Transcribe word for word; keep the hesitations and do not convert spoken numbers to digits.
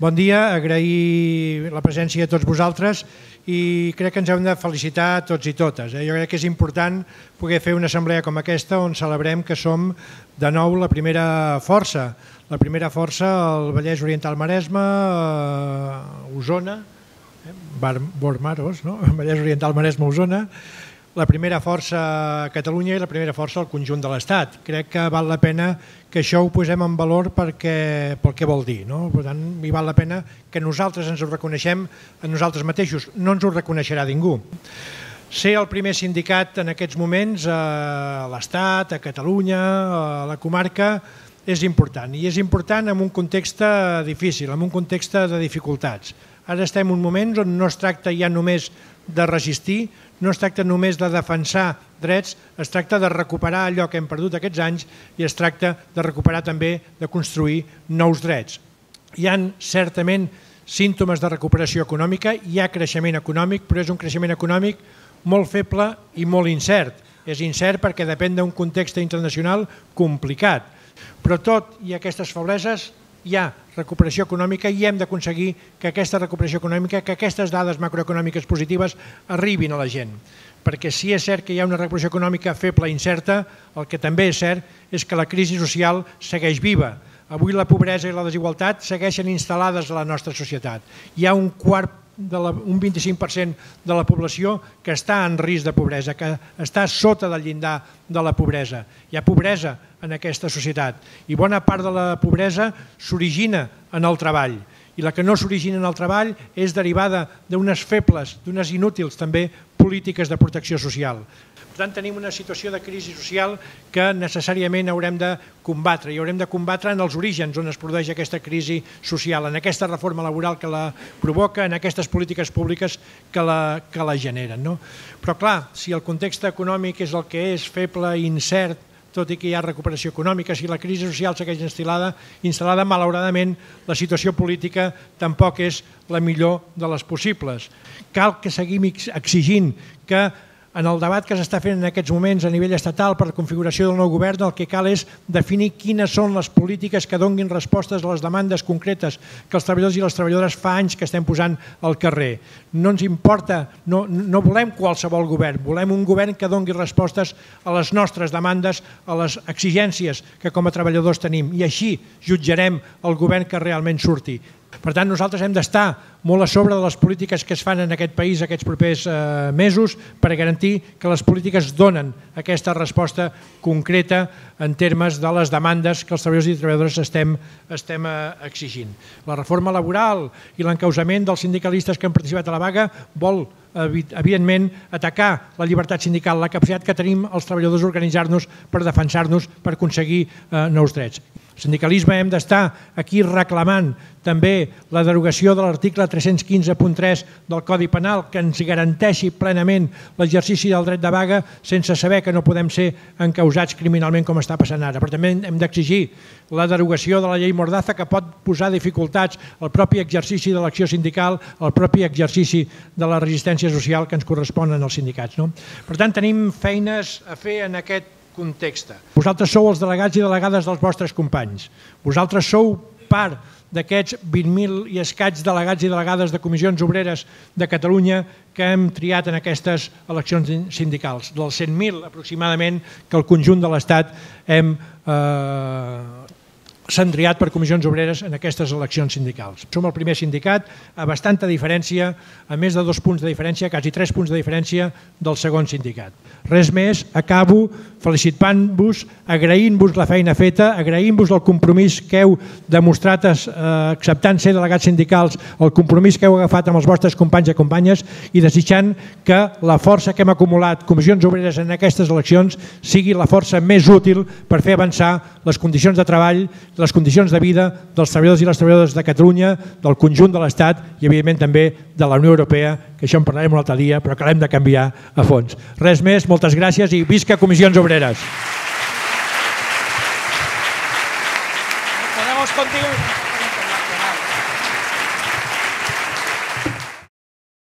Bon dia, agrair la presència de tots vosaltres i crec que ens hem de felicitar tots i totes. Jo crec que és important poder fer una assemblea com aquesta on celebrem que som de nou la primera força. La primera força al Vallès Oriental Maresme, Osona, Bormaros, no? Vallès Oriental Maresme, Osona, la primera força a Catalunya i la primera força al conjunt de l'Estat. Crec que val la pena que això ho posem en valor perquè, pel que vol dir. No? Per tant, hi val la pena que nosaltres ens ho reconeixem a nosaltres mateixos. No ens ho reconeixerà ningú. Ser el primer sindicat en aquests moments a l'Estat, a Catalunya, a la comarca, és important. I és important en un context difícil, en un context de dificultats. Ara estem en un moment on no es tracta ja només de resistir, no es tracta només de defensar drets, es tracta de recuperar allò que hem perdut aquests anys i es tracta de recuperar també, de construir nous drets. Hi ha certament símptomes de recuperació econòmica, hi ha creixement econòmic, però és un creixement econòmic molt feble i molt incert. És incert perquè depèn d'un context internacional complicat. Però tot i aquestes febleses hi ha recuperació econòmica i hem d'aconseguir que aquesta recuperació econòmica, que aquestes dades macroeconòmiques positives arribin a la gent. Perquè si és cert que hi ha una recuperació econòmica feble i incerta, el que també és cert és que la crisi social segueix viva. Avui la pobresa i la desigualtat segueixen instal·lades a la nostra societat. Hi ha un quart un vint-i-cinc per cent de la població que està en risc de pobresa, que està sota del llindar de la pobresa. Hi ha pobresa en aquesta societat i bona part de la pobresa s'origina en el treball i la que no s'origina en el treball és derivada d'unes febles, d'unes inútils també polítiques de protecció social. Per tant, tenim una situació de crisi social que necessàriament haurem de combatre i haurem de combatre en els orígens on es produeix aquesta crisi social, en aquesta reforma laboral que la provoca, en aquestes polítiques públiques que la, que la generen. No? Però clar, si el context econòmic és el que és, feble i incert, tot i que hi ha recuperació econòmica, si la crisi social segueix instal·lada, instal·lada, malauradament la situació política tampoc és la millor de les possibles. Cal que seguim exigint que en el debat que s'està fent en aquests moments a nivell estatal per la configuració del nou govern, el que cal és definir quines són les polítiques que donin respostes a les demandes concretes que els treballadors i les treballadores fa anys que estem posant al carrer. No ens importa, no, no volem qualsevol govern, volem un govern que doni respostes a les nostres demandes, a les exigències que com a treballadors tenim i així jutjarem el govern que realment surti. Per tant, nosaltres hem d'estar molt a sobre de les polítiques que es fan en aquest país aquests propers mesos per garantir que les polítiques donen aquesta resposta concreta en termes de les demandes que els treballadors i treballadores estem, estem exigint. La reforma laboral i l'encausament dels sindicalistes que han participat a la vaga vol evidentment atacar la llibertat sindical, la capacitat que tenim els treballadors d'organitzar-nos per defensar-nos, per aconseguir nous drets. El sindicalisme hem d'estar aquí reclamant també la derogació de l'article tres-cents quinze punt tres del Codi Penal que ens garanteixi plenament l'exercici del dret de vaga sense saber que no podem ser encausats criminalment com està passant ara. Però també hem d'exigir la derogació de la llei Mordaza que pot posar dificultats al propi exercici de l'acció sindical, al propi exercici de la resistència social que ens corresponen als sindicats. Per tant, tenim feines a fer en aquest context. Vosaltres sou els delegats i delegades dels vostres companys. Vosaltres sou part d'aquests vint mil i escaig delegats i delegades de comissions obreres de Catalunya que hem triat en aquestes eleccions sindicals. Dels cent mil aproximadament que el conjunt de l'Estat hem s'han triat per comissions obreres en aquestes eleccions sindicals. Som el primer sindicat a bastanta diferència, a més de dos punts de diferència, quasi tres punts de diferència del segon sindicat. Res més, acabo felicitant-vos, agraint-vos la feina feta, agraint-vos el compromís que heu demostrat acceptant ser delegats sindicals, el compromís que heu agafat amb els vostres companys i companyes i desitjant que la força que hem acumulat comissions obreres en aquestes eleccions sigui la força més útil per fer avançar les condicions de treball, les condicions de vida dels treballadors i les treballadores de Catalunya, del conjunt de l'Estat i evidentment també de la Unió Europea, que això en parlarem un altre dia, però que l'hem de canviar a fons. Res més, moltes gràcies i visca Comissions Obreres!